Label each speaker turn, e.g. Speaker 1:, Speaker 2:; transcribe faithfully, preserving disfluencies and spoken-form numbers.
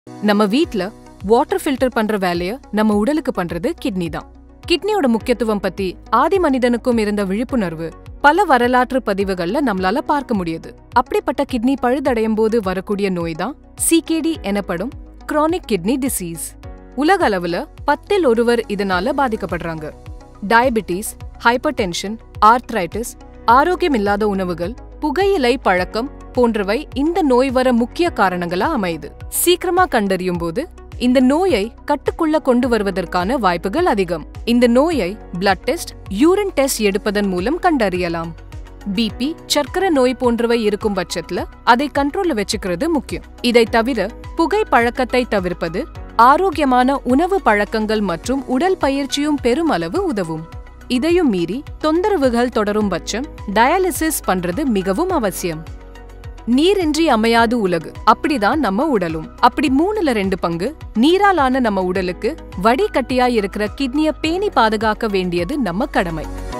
Speaker 1: நம்ம வீட்ல water filter பண்ற வேலைய நம்ம உடலுக்கு பண்றது கிட்னி தான். கிட்னியோட முக்கியத்துவம் பத்தி ஆதி மனிதனுக்கும் இருந்த விழிப்புணர்வு பல வரலாற்று பதிவுகள்ல நம்மளால பார்க்க முடியுது. அப்படிப்பட்ட கிட்னி பழுதடையும் போது வரக்கூடிய நோய் தான் சிகேடி எனப்படும் கிரானிக் கிட்னி டிசீஸ். உலக அளவுல பத்தில் ஒருவர் இதனால பாதிக்கப்படுறாங்க. டயபிட்டிஸ், ஹைப்பர் டென்ஷன், ஆர்த்ரைட்டிஸ், ஆரோக்கியம் இல்லாத உணவுகள், புகையிலை பழக்கம் போன்றவை இந்த நோய் வர முக்கிய காரணங்களா அமையுது. சீக்கிரமா கண்டறியும் போது இந்த நோயை கட்டுக்குள்ள கொண்டு வருவதற்கான வாய்ப்புகள் அதிகம். இந்த நோயை பிளட் டெஸ்ட், யூரின் டெஸ்ட் எடுப்பதன் மூலம் கண்டறியலாம். பிபி, சர்க்கரை நோய் போன்றவை இருக்கும் பட்சத்துல அதை கண்ட்ரோல்ல வச்சுக்கிறது முக்கியம். இதை தவிர புகை பழக்கத்தை தவிர்ப்பது, ஆரோக்கியமான உணவு பழக்கங்கள் மற்றும் உடல் பயிற்சியும் பெருமளவு உதவும். இதையும் மீறி தொந்தரவுகள் தொடரும் பட்சம் டயாலிசிஸ் பண்றது மிகவும் அவசியம். நீரின்றி அமையாது உலகு, அப்படிதான் நம்ம உடலும். அப்படி மூணுல ரெண்டு பங்கு நீராலான நம்ம உடலுக்கு வடிகட்டியா இருக்கிற கிட்னியை பேணி பாதுகாக்க வேண்டியது நம்ம கடமை.